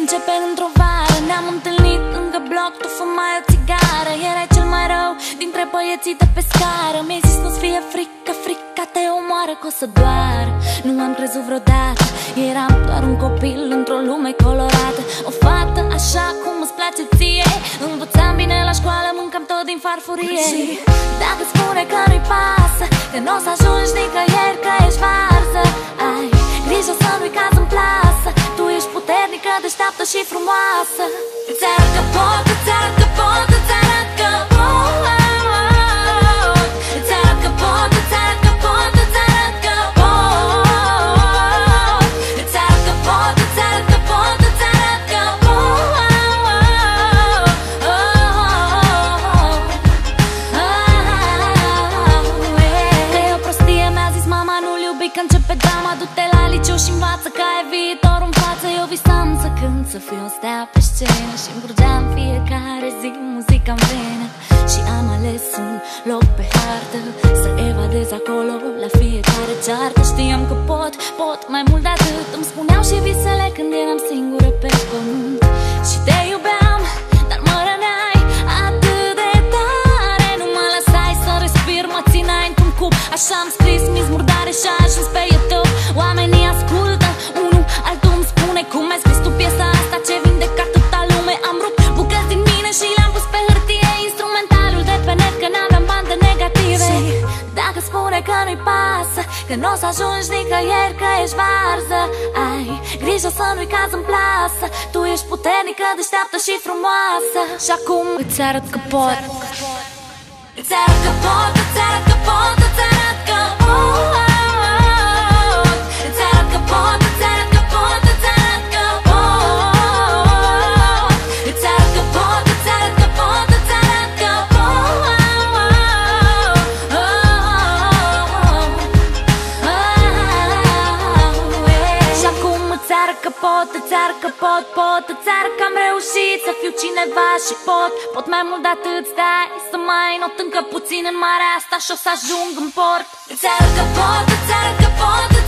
începe într-o vară. Ne-am întâlnit lângă bloc, tu fumai o țigară. Erai cel mai rău dintre băieții de pe scară. Mi-ai zis nu-ți fie frică, frica te omoară, că o să doar. Nu am crezut vreodată, eram doar un copil într-o lume colorată. O fată așa cum îți place ție, învățam bine la școală, mâncam tot din farfurie. Și dacă spune că nu-i pasă, că n-o să ajungi nicăieri, că ești varză, ai grijă să nu-i caz în plasă. Tu ești puternică, deșteaptă și frumoasă. Îți arăt că pot, îți arăt că pot, îți arăt că pot. Îți arăt că pot, îți arăt că pot, îți arăt că pot. Îți arăt că pot, îți arăt că pot, îți arăt că pot. Că e o prostie, mi-a zis mama, nu-l iubi, că începe drama. Du-te la liceu și învață că ai viitorul în față. Eu visam să cânt, să fiu o stea pe scenă și-mi curgeam fiecare zi muzica în venă. Și am ales un loc pe hartă, să evadez acolo la fiecare ceartă. Știam că pot mai mult de atât. Îmi spuneau și visele când eram singură pe pământ. Și te iubeam, dar mă răneai atât de tare. Nu mă lăsai să respir, mă țineai într-un cup. Așa am scris mis murdare și a ajuns pe YouTube. Oamenii ascultă, unul altul îmi spune: cum ai scris tu piesa asta, ce vindecă atâta lume. Am rupt bucăți din mine și le-am pus pe hârtie, instrumentalul de pe net, că n-aveam bande negative. Și dacă spune că nu-i pasă, că n-o să ajungi nicăieri, că ești varză, ai grijă să nu-i caz în plasă. Tu ești puternică, deșteaptă și frumoasă. Și acum îți arăt că pot. Îți arăt că pot, îți arăt că pot, îți arăt că pot. Îți arăt că pot, îți arăt că pot, îți arăt că pot. Îți arăt că pot, îți arăt că pot, îți arăt că pot. Și acum îți arăt că pot, îți arăt că pot, îți arăt că am reușit să fiu cineva și pot mai mult de atât. Stai să mai not încă puțin în marea asta și o să ajung în port. Îți arăt că pot, îți arăt că pot.